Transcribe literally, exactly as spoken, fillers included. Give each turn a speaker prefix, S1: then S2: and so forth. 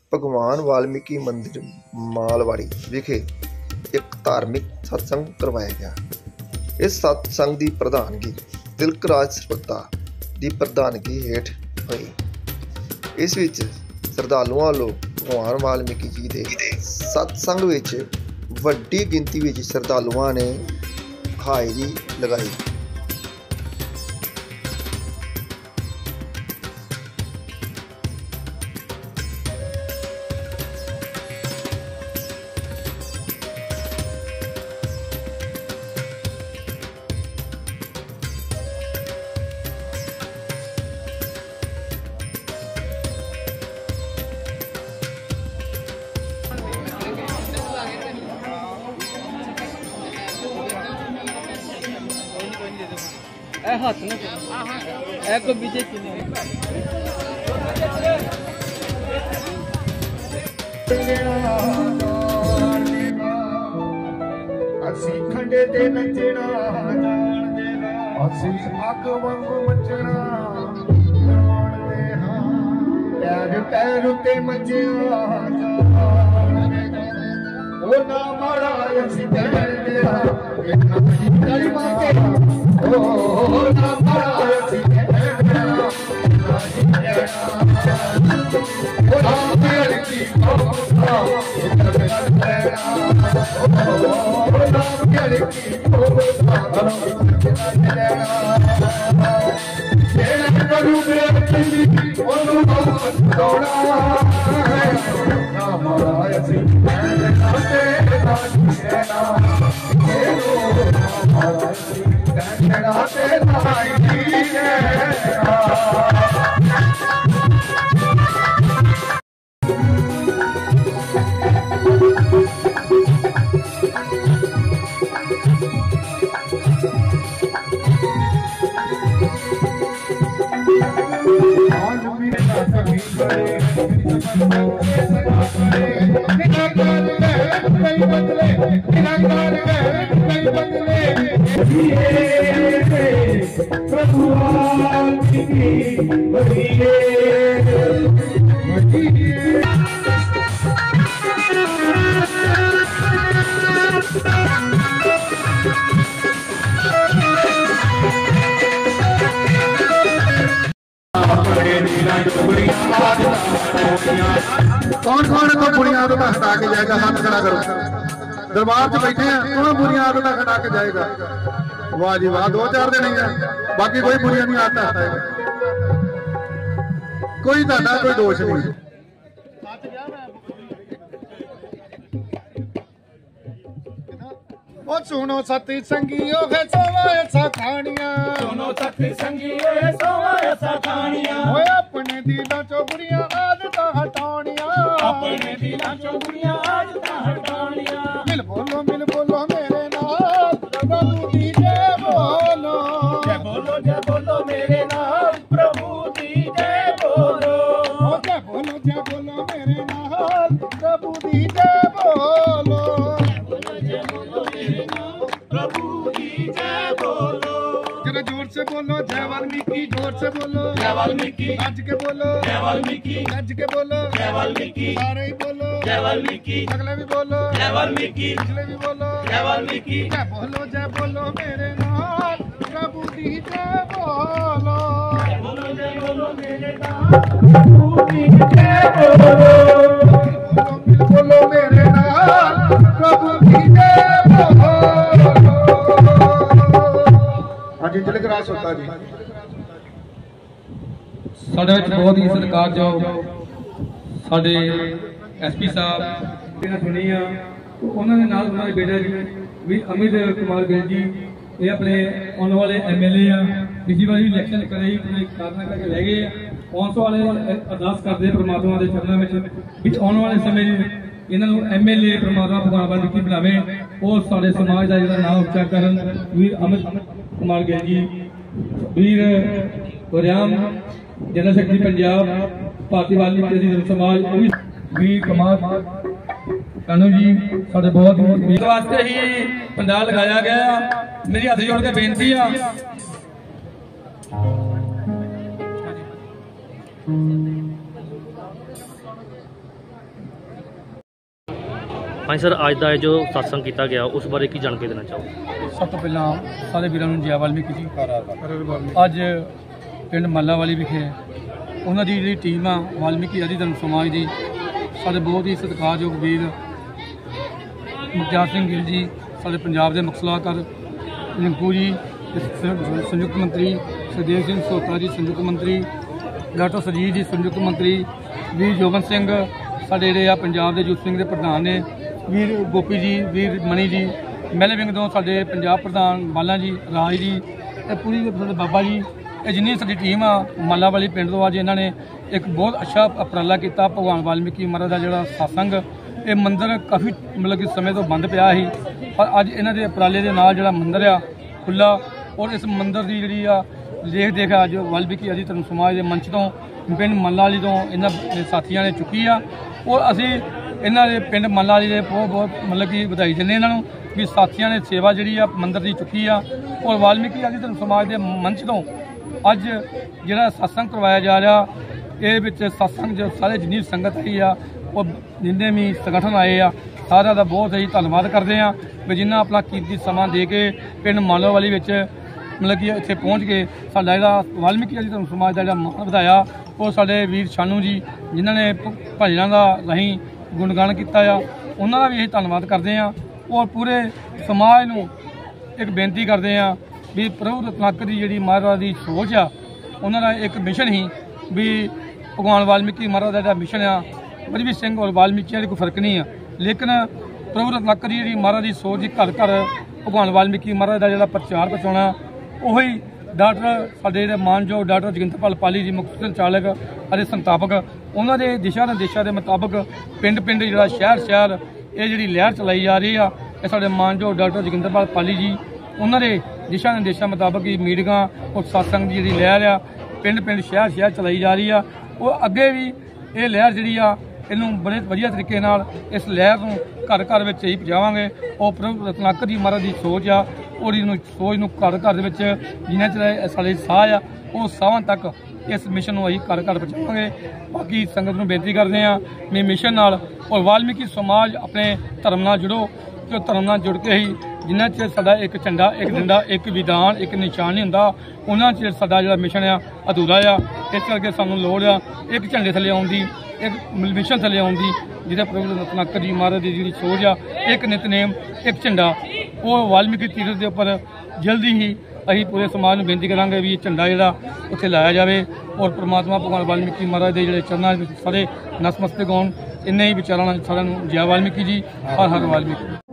S1: भगवान वाल्मीकि मंदिर मालवाड़ी विखे एक धार्मिक सत्संग करवाया गया। इस सत्संग की प्रधानगी तिलक राज सरबत्ता की प्रधानगी हेठ हुई। इस विच श्रद्धालुओं वालों भगवान वाल्मीकि जी के सत्संग विच वड्डी गिनती विच श्रद्धालुओं ने हाज़री लगाई।
S2: हाथ ना ए को बीजे
S3: ਅਸੀਂ ਖੰਡੇ ਤੇ ਨੱਚਣਾ ਜਾਣਦੇ ਹਾਂ, ਅਸੀਂ ਅੱਗ ਵਾਂਗੂ ਮੱਚਣਾ ਜਾਣਦੇ ਹਾਂ, ਪੈਰ ਪੈਰ ਉੱਤੇ ਮੱਚਿਆ ਜਾਣਦੇ ਹਾਂ, ਉਹ ਨਾ ਮਾੜਾ ਅਸੀਂ ਕਹਿਣਦੇ ਹਾਂ, ਇਹ ਨਾ ਕਲੀ ਮਾਤੇ ਉਹ ਨਾ ਮਾੜਾ ਅਸੀਂ ਕਹਿਣਦੇ ਹਾਂ, ਉਹ ਨਾ ਮੇਰੀ ਕੀ ਕੋਸਾ ਇਹ ਕਰਦਾ कौन कौन तो बुरियां आदत हटा के जाएगा? हाथ खड़ा करो। दरबार च बैठे हैं, कौन बुरियां आदत हटा के जाएगा? वाह जी वाह, दो चार दिन ही है, बाकी कोई बुरियां नहीं आदत हटाएगा। कोई दादा कोई दोष नहीं। ओ सुनो सती संगियो है सोवा ऐसा खानिया,
S4: सुनो सती संगियो है सोवा ऐसा खानिया,
S3: ओए अपने दिलों चो बुरियां आदत हटानिया,
S4: अपने दिलों चो बुरियां आदत हटानिया।
S3: मिल बोलो मिल बोलो मेरे नाल प्रभु दी जय बोलो,
S4: जय बोलो जय बोलो मेरे नाल प्रभु दी जय बोलो,
S3: ओ जय बोलो जय बोलो मेरे नाल प्रभु दी जय बोलो,
S4: जय बोलो मेरे नाल प्रभु दी जय बोलो।
S3: जरा जोर से बोलो जय वाल्मीकि, जोर से बोलो
S4: जय वाल्मीकि,
S3: गज के बोलो
S4: जय वाल्मीकि,
S3: गज के बोलो
S4: जय वाल्मीकि,
S3: सारे ही बोलो
S4: जय वाल्मीकि,
S3: अगले भी बोलो
S4: जय वाल्मीकि,
S3: पिछले भी बोलो
S4: जय वाल्मीकि,
S3: जय बोलो जय बोलो मेरे नाल प्रभु दी जय बोलो,
S4: जय बोलो जय बोलो मेरे नाल प्रभु दी जय बोलो,
S3: मिल बोलो मेरे नाल प्रभु दी जय बोलो। हाँ जी, तिलक राज होता जी
S5: ਸਾਡੇ ਵਿੱਚ ਬਹੁਤ ਹੀ ਸਤਿਕਾਰਯੋਗ ਸਾਡੇ ਐਸਪੀ ਸਾਹਿਬ ਇਹਨਾਂ ਸੁਣੀ ਆ, ਉਹਨਾਂ ਦੇ ਨਾਲ ਉਹਨਾਂ ਦੇ ਬੇਟਾ ਜੀ ਵੀ ਅਮਿਤ ਕੁਮਾਰ ਗਿੱਲ ਜੀ, ਇਹ ਆਪਣੇ ਆਉਣ ਵਾਲੇ ਐਮਐਲਏ ਆ। ਪਿਛਲੀ ਵਾਰੀ ਇਲੈਕਸ਼ਨ ਕਰਾਈ ਕੋਈ ਕਾਰਨ ਕਰਕੇ ਲੈ ਗਏ ਆ। ਆਉਣ ਵਾਲੇ ਅਰਦਾਸ ਕਰਦੇ ਪਰਮਾਤਮਾ ਦੇ ਚਰਨਾਂ ਵਿੱਚ ਵੀ ਆਉਣ ਵਾਲੇ ਸਮੇਂ ਇਹਨਾਂ ਨੂੰ ਐਮਐਲਏ ਪਰਮਾਤਮਾ ਭਗਵਾਨ ਵਾਲਮੀਕੀ ਬਣਾਵੇ, ਉਹ ਸਾਡੇ ਸਮਾਜ ਦਾ ਜਿਹੜਾ ਨਾਮ ਉੱਚਾ ਕਰਨ। ਵੀਰ ਅਮਿਤ ਕੁਮਾਰ ਗਿੱਲ ਜੀ, ਵੀਰ ਗੁਰਿਆਮ जनरल सेक्रेटरी पंजाब भारतीय वाल्मीकि समाज, वो भी वीर कुमार कानू जी साढ़े बहुत ही वास्ते ही पंडाल लगाया गया। मेरी हथ जोड़ के बेनती आ
S6: ਹਾਂਜੀ ਸਰ, ਅੱਜ ਦਾ ਇਹ ਜੋ ਸਤਸੰਗ ਕੀਤਾ ਗਿਆ ਉਸ ਬਾਰੇ ਕੀ ਜਾਣਕਾਰੀ ਦੇਣਾ ਚਾਹੋ?
S5: ਸਭ ਤੋਂ ਪਹਿਲਾਂ ਸਾਰੇ ਵੀਰਾਂ ਨੂੰ ਜੈ ਵਾਲਮੀਕੀ ਜੀ। ਅੱਜ ਪਿੰਡ ਮੱਲਾਂਵਾਲੀ ਵਿਖੇ ਉਹਨਾਂ ਦੀ ਜਿਹੜੀ ਟੀਮ ਆ ਵਾਲਮੀਕੀ ਆਦਿ ਧਰਮ ਸਮਾਜ ਦੀ, ਸਾਡੇ ਬਹੁਤ ਹੀ ਸਤਿਕਾਰਯੋਗ ਵੀਰ ਮੁਖਤਿਆਰ ਸਿੰਘ ਗਿੱਲ ਜੀ, ਸਾਡੇ ਪੰਜਾਬ ਦੇ ਮੁੱਖ ਸਲਾਹਕਾਰ ਰਿੰਕੂ ਜੀ, ਸੰਯੁਕਤ ਮੰਤਰੀ ਸੁਖਦੇਵ ਸਿੰਘ ਸੋਤਾ ਜੀ, ਸੰਯੁਕਤ ਮੰਤਰੀ ਡਾਕਟਰ ਸਰਜੀਤ ਜੀ, ਸੰਯੁਕਤ ਮੰਤਰੀ ਵੀਰ ਜੋਬਨ ਸਿੰਘ, ਸਾਡੇ ਜਿਹੜੇ ਆ ਪੰਜਾਬ ਦੇ ਯੂਥ ਸਿੰਘ ਦੇ ਪ੍ਰਧਾਨ ਨੇ ਵੀਰ ਗੋਪੀ ਜੀ, ਵੀਰ ਮਣੀ ਜੀ, ਮਹਿਲੇ ਵਿੰਗ ਤੋਂ ਸਾਡੇ ਪੰਜਾਬ ਪ੍ਰਧਾਨ ਬਾਲਾ ਜੀ, ਰਾਜ ਜੀ, ਇਹ ਪੂਰੀ ਸਾਡੇ ਬਾਬਾ ਜੀ, ਇਹ ਜਿੰਨੀ ਸਾਡੀ ਟੀਮ ਆ ਮਾਲਾ ਵਾਲੀ ਪਿੰਡ ਤੋਂ ਅੱਜ ਇਹਨਾਂ ਨੇ ਇੱਕ ਬਹੁਤ ਅੱਛਾ ਉਪਰਾਲਾ ਕੀਤਾ। ਭਗਵਾਨ ਵਾਲਮੀਕੀ ਮਹਾਰਾਜ ਦਾ ਜਿਹੜਾ ਸਤਸੰਗ, ਇਹ ਮੰਦਿਰ ਕਾਫੀ ਮਤਲਬ ਕਿ ਸਮੇਂ ਤੋਂ ਬੰਦ ਪਿਆ ਸੀ, ਪਰ ਅੱਜ ਇਹਨਾਂ ਦੇ ਉਪਰਾਲੇ ਦੇ ਨਾਲ ਜਿਹੜਾ ਮੰਦਿਰ ਆ ਖੁੱਲ੍ਹਾ, ਔਰ ਇਸ ਮੰਦਿਰ ਦੀ ਜਿਹੜੀ ਆ ਦੇਖ ਦੇਖ ਅੱਜ ਵਾਲਮੀਕੀ ਆਦਿ ਧਰਮ ਸਮਾਜ ਦੇ ਮੰਚ ਤੋਂ ਪਿੰਡ ਮੱਲਾ ਵਾਲੀ ਤੋਂ ਇਹਨਾਂ ਦੇ ਸਾਥੀਆਂ ਨੇ ਚੁੱਕੀ ਆ, ਔਰ ਅਸੀਂ ਇਹਨਾਂ ਦੇ ਪਿੰਡ ਮੱਲਾ ਵਾਲੀ ਦੇ ਬਹੁਤ ਬਹੁਤ ਮਤਲਬ ਕਿ ਵਧਾਈ ਦਿੰਦੇ ਇਹਨਾਂ ਨੂੰ ਵੀ ਸਾਥੀਆਂ ਨੇ ਸੇਵਾ ਜਿਹੜੀ ਆ ਮੰਦਿਰ ਦੀ ਚੁੱਕੀ ਆ। ਔਰ ਵਾਲਮੀਕੀ ਆਦਿ ਧਰਮ ਸਮਾਜ ਦੇ ਮੰਚ ਤੋਂ ਅੱਜ ਜਿਹੜਾ ਸਤਸੰਗ ਕਰਵਾਇਆ ਜਾ ਰਿਹਾ, ਇਹ ਵਿੱਚ ਸਤਸੰਗ ਜੋ ਸਾਰੇ ਜਿੰਨੀ ਸੰਗਤ ਆਈ ਆ, ਉਹ ਜਿੰਨੇ ਵੀ ਸੰਗਠਨ ਆਏ ਆ, ਸਾਰਿਆਂ ਦਾ ਬਹੁਤ ਹੀ ਧੰਨਵਾਦ ਕਰਦੇ ਆ ਵੀ ਜਿਨ੍ਹਾਂ ਆਪਣਾ ਕੀਮਤੀ ਸਮਾਂ ਦੇ ਕੇ ਪਿੰਡ ਮਾਲੋਵਾਲੀ ਵਿੱਚ ਮਤਲਬ ਕਿ ਇੱਥੇ ਪਹੁੰਚ ਕੇ ਸਾਡਾ ਜਿਹੜਾ ਵਾਲਮੀਕੀ ਆਦਿ ਧਰਮ ਸਮਾਜ ਦਾ ਜਿਹੜਾ ਮਾਣ ਵਧਾਇਆ। ਉਹ ਸਾਡੇ ਵੀਰ ਸ਼ਾਨੂ ਜੀ ਜਿਨ੍ਹਾਂ ਨੇ ਭਜਨਾਂ ਦਾ ਰਾਹੀਂ ਗੁਣਗਾਨ ਕੀਤਾ ਆ, ਉਹਨਾਂ ਦਾ ਵੀ ਅਸੀਂ ਧੰਨਵਾਦ ਕਰਦੇ ਹਾਂ। ਔਰ ਪੂਰੇ ਸਮਾਜ ਨੂੰ ਇੱਕ ਬੇਨਤੀ ਕਰਦੇ ਹਾਂ ਵੀ ਪ੍ਰਭੂ ਰਤਨਾਕਰ ਦੀ ਜਿਹੜੀ ਮਹਾਰਾਜ ਦੀ ਸੋਚ ਆ, ਉਹਨਾਂ ਦਾ ਇੱਕ ਮਿਸ਼ਨ ਹੀ ਵੀ ਭਗਵਾਨ ਵਾਲਮੀਕੀ ਮਹਾਰਾਜ ਦਾ ਜਿਹੜਾ ਮਿਸ਼ਨ ਆ, ਮਜਬੀ ਸਿੰਘ ਔਰ ਵਾਲਮੀਕੀਆਂ ਦੇ ਕੋਈ ਫਰਕ ਨਹੀਂ ਆ, ਲੇਕਿਨ ਪ੍ਰਭੂ ਰਤਨਾਕਰ ਦੀ ਜਿਹੜੀ ਮਹਾਰਾਜ ਦੀ ਸੋਚ ਦੀ ਘਰ ਘਰ ਭਗਵਾਨ ਵਾਲਮੀਕੀ ਮਹਾਰਾਜ ਦਾ ਜਿਹੜਾ ਪ੍ਰਚਾਰ ਪਹੁੰਚਾਉਣਾ, ਉਹੀ ਡਾਕਟਰ ਸਾਡੇ ਜਿਹੜੇ ਮਾਨਯੋਗ ਡਾਕਟਰ ਜੋਗਿੰਦਰਪਾਲ ਪਾਲੀ ਜੀ ਮੁੱਖ ਸੰਚਾਲਕ ਅਤੇ ਸੰਸਥਾਪਕ, ਉਹਨਾਂ ਦੇ ਦਿਸ਼ਾ ਨਿਰਦੇਸ਼ਾਂ ਦੇ ਮੁਤਾਬਕ ਪਿੰਡ ਪਿੰਡ ਜਿਹੜਾ ਸ਼ਹਿਰ ਸ਼ਹਿਰ ਇਹ ਜਿਹੜੀ ਲਹਿਰ ਚਲਾਈ ਜਾ ਰਹੀ ਆ, ਇਹ ਸਾਡੇ ਮਾਨਯੋਗ ਡਾਕਟਰ ਜੋਗਿੰਦਰਪਾਲ ਪਾਲੀ ਜੀ ਉਹਨਾਂ ਦੇ ਦਿਸ਼ਾ ਨਿਰਦੇਸ਼ਾਂ ਮੁਤਾਬਕ ਹੀ ਮੀਟਿੰਗਾਂ ਔਰ ਸਤਸੰਗ ਦੀ ਜਿਹੜੀ ਲਹਿਰ ਆ ਪਿੰਡ ਪਿੰਡ ਸ਼ਹਿਰ ਸ਼ਹਿਰ ਚਲਾਈ ਜਾ ਰਹੀ ਆ। ਉਹ ਅੱਗੇ ਵੀ ਇਹ ਲਹਿਰ ਜਿਹੜੀ ਆ ਇਹਨੂੰ ਬੜੇ ਵਧੀਆ ਤਰੀਕੇ ਨਾਲ ਇਸ ਲਹਿਰ ਨੂੰ ਘਰ ਘਰ ਵਿੱਚ ਹੀ ਪਹੁੰਚਾਵਾਂਗੇ। ਉਹ ਪ੍ਰਭੂ ਰਤਨਾਕਰ ਜੀ ਮਹਾਰਾਜ ਦੀ ਸੋਚ ਆ, ਉਹਦੀ ਨੂੰ ਸੋਚ ਨੂੰ ਘਰ ਘਰ ਦੇ ਵਿੱਚ ਜਿਨ੍ਹਾਂ ਚਿਰ ਸਾਡੇ ਸਾਹ ਆ, ਉਹ ਸਾਹਾਂ ਤੱਕ ਇਸ ਮਿਸ਼ਨ ਨੂੰ ਅਸੀਂ ਘਰ ਘਰ ਪਹੁੰਚਾਵਾਂਗੇ। ਬਾਕੀ ਸੰਗਤ ਨੂੰ ਬੇਨਤੀ ਕਰਦੇ ਹਾਂ ਵੀ ਮਿਸ਼ਨ ਨਾਲ ਔਰ ਵਾਲਮੀਕੀ ਸਮਾਜ ਆਪਣੇ ਧਰਮ ਨਾਲ ਜੁੜੋ, ਜੋ ਧਰਮ ਨਾਲ ਜੁੜ ਕੇ ਹੀ ਜਿੰਨਾ ਚਿਰ ਸਾਡਾ ਇੱਕ ਝੰਡਾ, ਇੱਕ ਡੰਡਾ, ਇੱਕ ਵਿਧਾਨ, ਇੱਕ ਨਿਸ਼ਾਨ ਨਹੀਂ ਹੁੰਦਾ, ਉਹਨਾਂ ਚਿਰ ਸਾਡਾ ਜਿਹੜਾ ਮਿਸ਼ਨ ਆ ਅਧੂਰਾ ਆ। ਇਸ ਕਰਕੇ ਸਾਨੂੰ ਲੋੜ ਆ ਇੱਕ ਝੰਡੇ ਥੱਲੇ ਆਉਣ ਦੀ, ਇੱਕ ਮਿਸ਼ਨ ਥੱਲੇ ਆਉਣ ਦੀ, ਜਿਹਦੇ ਪ੍ਰਭੂ ਰਤਨਾਕਰ ਜੀ ਮਹਾਰਾਜ ਦੀ ਜਿਹੜੀ ਸੋਚ ਆ, ਇੱਕ ਨਿਤਨੇਮ, ਇੱਕ ਝੰਡਾ, ਉਹ ਵਾਲਮੀਕੀ ਤੀਰਥ ਦੇ ਉੱਪਰ ਜਲਦੀ ਹੀ ਅਸੀਂ ਪੂਰੇ ਸਮਾਜ ਨੂੰ ਬੇਨਤੀ ਕਰਾਂਗੇ ਵੀ ਇਹ ਝੰਡਾ ਜਿਹੜਾ ਉੱਥੇ ਲਾਇਆ ਜਾਵੇ। ਔਰ ਪ੍ਰਮਾਤਮਾ ਭਗਵਾਨ ਵਾਲਮੀਕੀ ਮਹਾਰਾਜ ਦੇ ਜਿਹੜੇ ਚਰਨਾਂ ਵਿੱਚ ਸਾਰੇ ਨਤਮਸਤਕ ਹੋਣ। ਇੰਨੇ ਹੀ ਵਿਚਾਰਾਂ ਨਾਲ ਸਾਰਿਆਂ ਨੂੰ ਜੈ ਵਾਲਮੀਕੀ ਜੀ, ਹਰ ਹਰ ਵਾਲਮੀਕੀ।